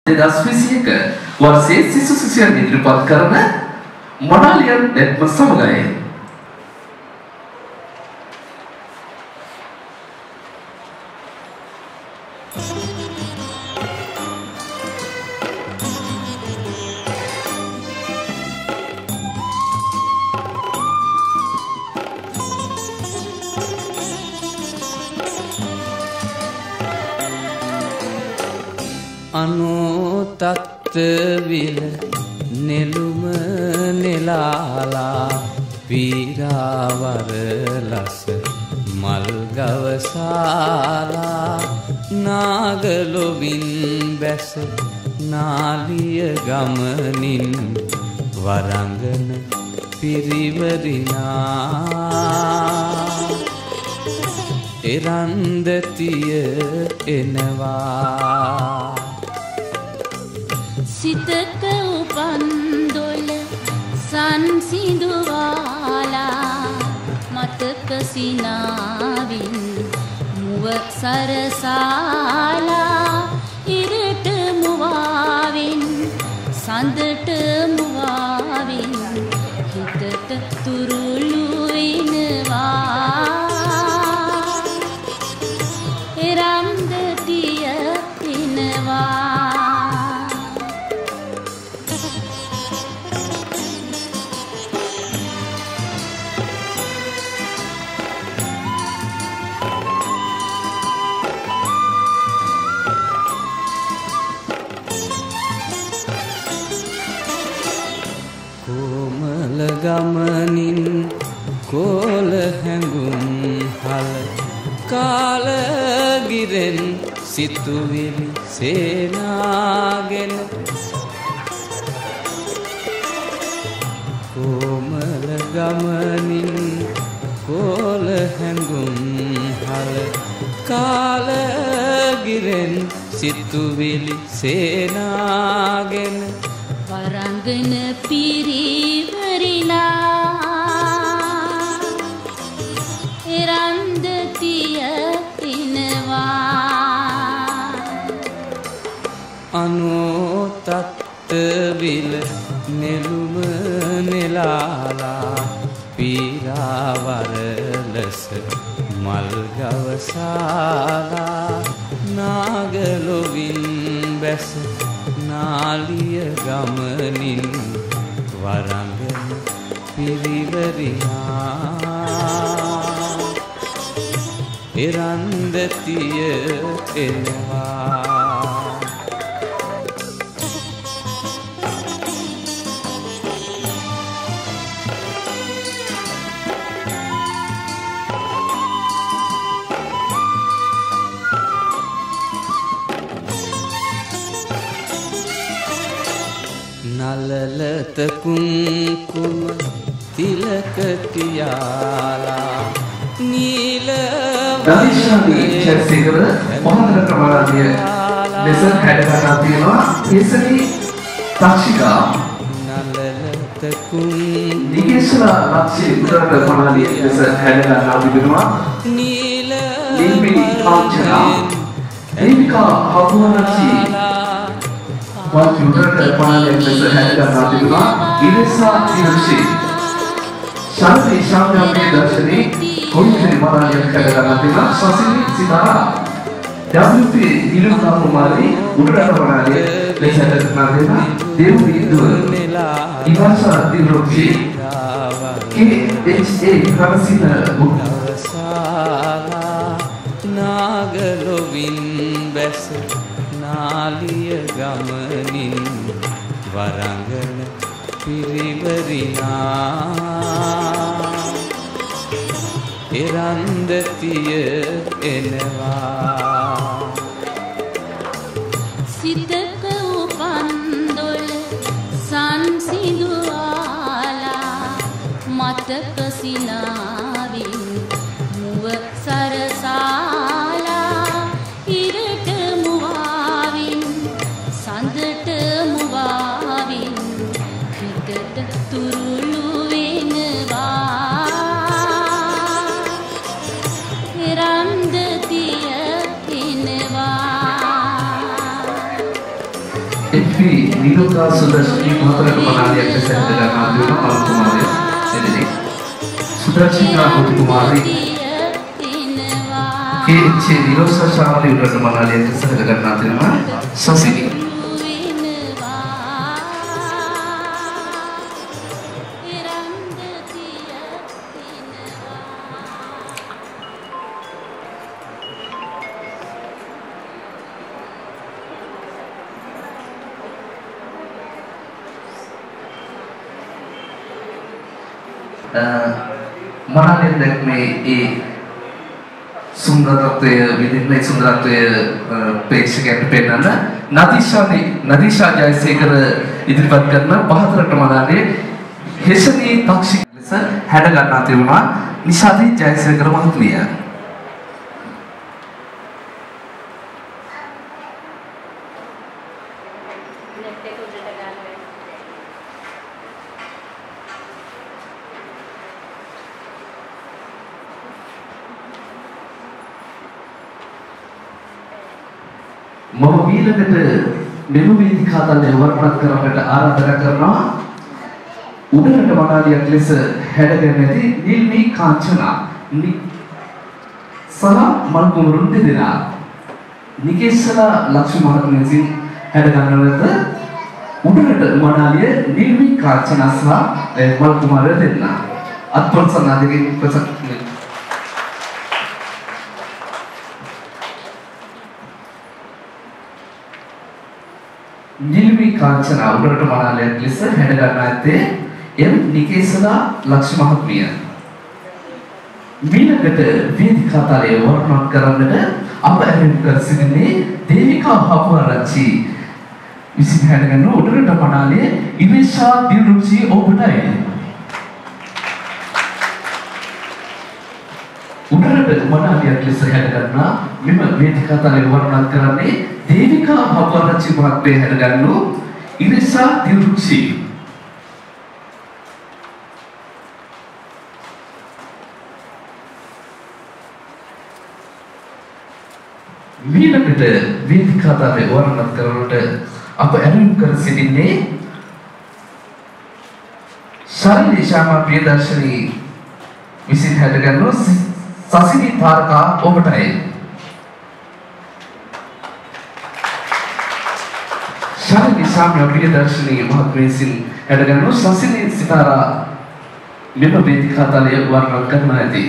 2021 වර්ෂයේ සිසු සිසුයන් ඉදිරිපත් කරන මොනාලියන් දැක්ම සමගයි. විල නෙළුම නෙලාලා පීරාවර ලස මල් ගවසාලා නාගලොවින් බැස නාලිය ගමනින් වරංගන පිරිවරිනා එරන්දතිය එනවා සිතක උපන් දොල සංසිඳුවාලා මතක සිනාවින් මුව සරසාලා ඉරට මුවාවින් සඳට මුවාවින් හිතට තුරුළු වෙනවා එරන්දතිය එනවා ගමනින් කෝල හැඟුම් හල කාලගිරෙන් සිතුවිලි සේනාගෙන කොමල ගමනින් කෝල හැඟුම් හල කාලගිරෙන් සිතුවිලි සේනාගෙන වරංගන පිරිවරිනා එරන්දතිය එනවා අනෝතත්ත විල නෙළුම නෙලාලා පීරාවර ලෙස මල් ගවසාලා නාගලොවින් බැස නාලිය ගමනින් වරංගන පිරිවරිනා එරන්දතිය එනවා නලලත කුංකුම තිලක තියාලා නීල දනිෂානි චර්සිකර මහතර ප්‍රමාණීය ලෙස හැඩගන්නා තියෙනවා ඉස්සරි සාක්ෂිකා නලලත කුං නිකේෂලා ලක්ෂේ උදරට ප්‍රමාණීය ලෙස හැඩගන්නා තිබෙනවා නීල ලිම්බිනි Kanchana Deepika හවුනචි Computer terpana yang bersehat tiba Inesa Indonesia. Shanti Shamyami Darshani Komite Mana yang keadaan tiba Sasini Sinara WP Diluna Kumari Udara Manali Lesada Tiba Dewi Dul Iwasa Dilroji KHA Karasina Nagalovin Besa නාලිය ගමනින් වරංගන පිරිවරිනා එරන්දතිය එනවා සිතක උපන් දොල සංසිඳුවාලා මතක සිනාවින් මුව සරසාලා ඉරට සඳට මුවාවින් හිතට තුරුළු වෙනවා එරන්දතිය එනවා HP නිරුකා Sudarshani මහතරක මනාලියක් ලෙස හැදගන්නා දින මල් කුමාරය එදිනේ සුදර්ශිකා කුමාරී KH නිරෝෂා ශාමලී උඩරට මනාලියක් ලෙස හැදගන්නා දින සසිනි මනාලියෙන් දැක්මේ ඒ සුන්දරත්වය විදිහේ සුන්දරත්වය ප්‍රේක්ෂකයන්ට පෙන්වන්න නදීෂා ජයසේකර ඉදිරිපත් කරන පහතරට මනාලියේ හෙසනී තාක්ෂික ලෙස හැඩ ගන්නා තිබුණා නිෂාදී ජයසේකර මහත්මිය. මම ඊළඟට මෙම වේදිකා තලයේ වර්ණනා කරන්නට ආරාධනා කරනවා උඩරට මනාලියක් ලෙස හැඩගෙන ඇති නිල්මී කාංචනා සහ මල්කුමරුන් දෙදෙනා නිකේෂලා ලක්ෂ්මී මහත්මිය විසින් හැඩගන්වන ලද උඩරට මනාලිය නිල්මී කාංචනා සහ මල්කුමාරය දෙන්නා අත්පොත් සනාදගේ ප්‍රසන්න නිල්මී කාංචනා උඩරට මනාලියක් ලෙස හැඩ ගන්නා ඇත්තේ එම් නිකේෂලා ලක්ෂ්මී මහත්මිය. ඊළඟට වේදිකා තලයේ වර්ණනා කරන්නට අප ඇරෙන්න කර සිටින්නේ දේවිකා හපුආරච්චි විසින් හැඩ ගන්න උඩරට මනාලියේ ඉමේෂා දිරුචි ඔබටයි. උඩරට මනාලියක් ලෙස හැඩ ගන්නා මෙම වේදිකා තලයේ වර්ණනා කරන්නේ දේවිකා හපුආරච්චි මහත්මිය හැඩ ගන්නු ඉමේෂා දිරුචි. ඊළඟට වේදිකා තලයේ වර්ණනා කරනට අප ඇරෙන්න කර සිටින්නේ ශාලිනී ශාමා ප්‍රියදර්ශනී විසින් හැදගන්නු සසිනී තාරකා ඔබටයි. ශාලිනී ශාමා ප්‍රියදර්ශනී මහත්මිය විසින් හැදගන්නු සසිනී සිතාරා මෙම වේදිකා තලයේ වර්ණනා කරන ඇති.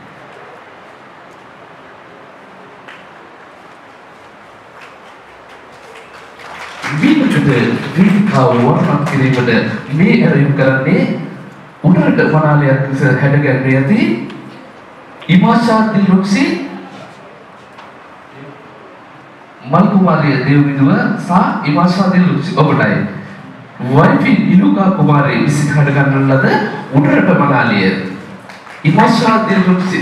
වේදිකාව වර්ණනා කිරීමට මේ ඇරයුම් කරන්නේ උඩරට මනාලියක් ලෙස හැඩගැන්වී ඇති ඉමාෂා දිල්රුක්සි මල්කුමාරිය දේවවිදුව සහ ඉමාෂා දිල්රුක්සි ඔබටයි. වයිපි ඉලුකා කුමාරී විසින් හැඩගන්වන ලද උඩරට මනාලිය ඉමාෂා දිල්රුක්සි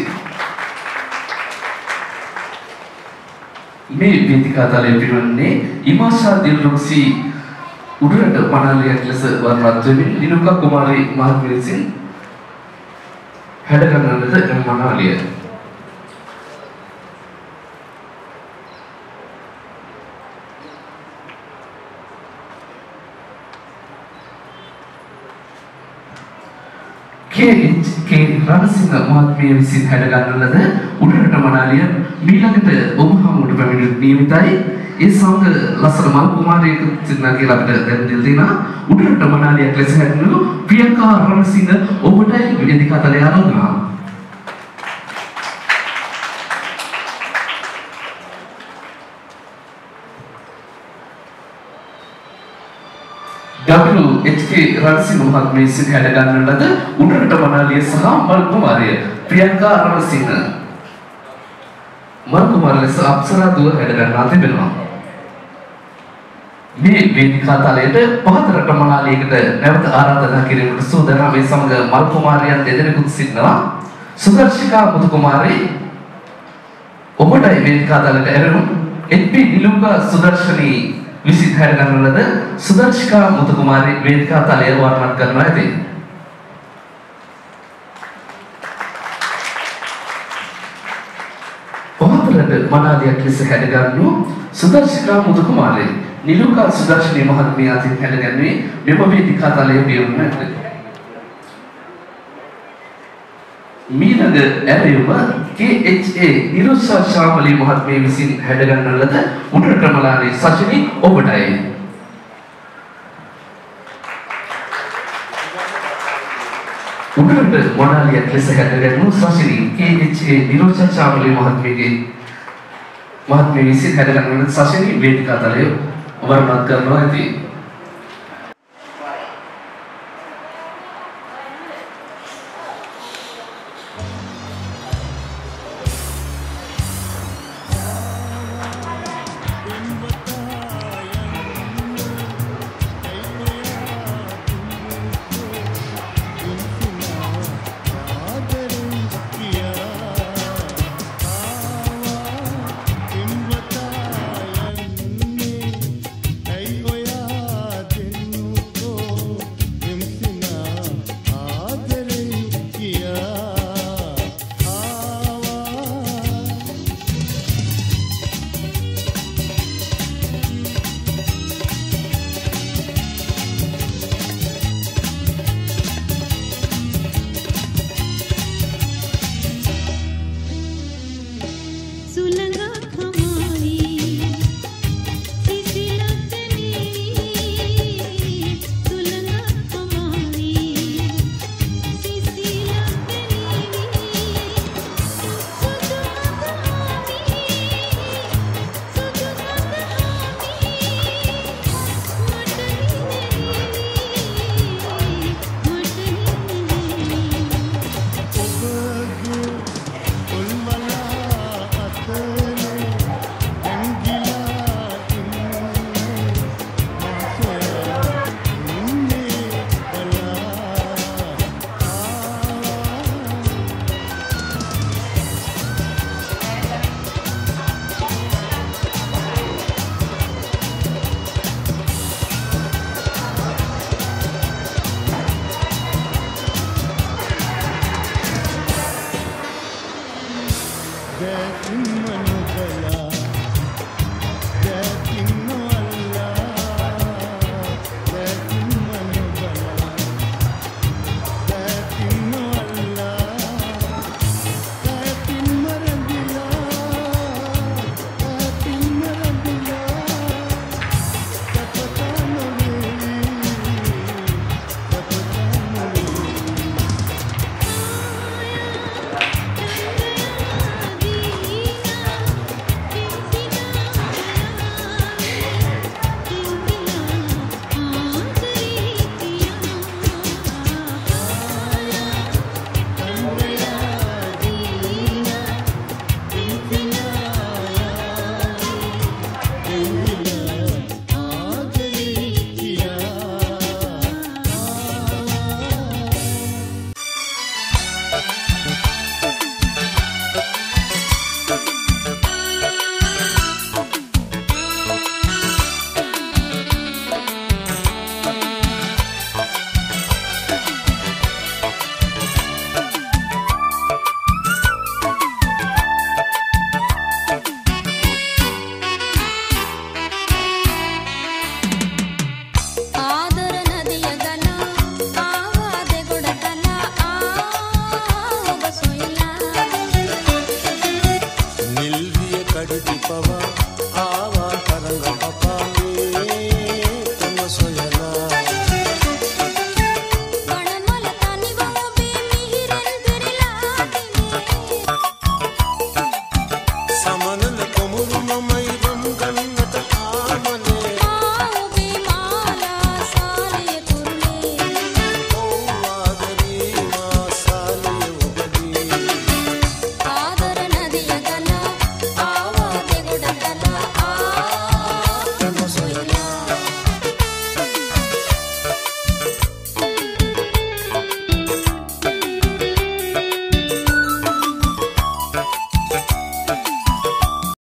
මේ වේදිකා තලයේ පිරවන්නේ ඉමාෂා දිල්රුක්සි උඩරට මනාලියක් ලෙස වර්ණනා වෙමින් ඉලුකා කුමාරී මහත්මිය විසින් හැඩගන්වන ලද එම මනාලිය. KH රණසිංහ මහත්මිය විසින් හැඩගන්වන ලද උඩරට මනාලිය ඊළඟට ඔබ හමුවට පැමිණෙන නියමිතයි. ඒ සමග ලස්සන මල් කුමාරියක සිටිනා කියලා අපිට දැන් දෙල් දෙනා උඩරට මනාලියක් ලෙස හැදෙනු ප්‍රියංකා රණසිංහ ඔබටයි වේදිකා තලයේ ආරාධනා. HK රණසිංහ මහත්මිය විසින් හැඩගන්වන ලද උඩරට මනාලිය සහ මල් කුමාරිය ප්‍රියංකා රණසිංහ මල් කුමාරිය ලෙස අප්සරා දුව හැඩගන්වා තිබෙනවා. මේ වේදිකා තලයට පහතරට මනාලියකට නැවත ආරාධනා කිරීමට සූදානම්. මේ සමග මල් කුමාරියන් දෙදෙනෙකුත් සිටිනවා. සුදර්ශිකා මුතු කුමාරී ඔබටයි වේදිකා තලයට ඇරෙනු HP නිලුංගා සුදර්ශනී විසින් හැඩගන්වන ලද සුදර්ශිකා මුතු කුමාරී වේදිකා තලයේ වර්ණනා කරනවා ඇති. පහතරට මනාලියක් ලෙස හැඩගන්වු සුදර්ශිකා මුතු කුමාරී නිලුකා සුදර්ශනී මහත්මිය අතින් හැඳගන්නේ මෙම වේදිකා තලයේ පියවර නැත. මීළඟ ඇරයුම KHA නිරුසා ශාමලී මහත්මිය විසින් හැඳගන්වන ලද උඩරටමලානේ සචිනී ඔබටයි. උඩරට මොනාලියක් ලෙස හැඳගන්වු සචිනී KHA නිරුසා ශාමලී මහත්මිය විසින් හැඳගන්වන සචිනී වේදිකා තලයේ වර්ණනා කරනවා ඇති. Someone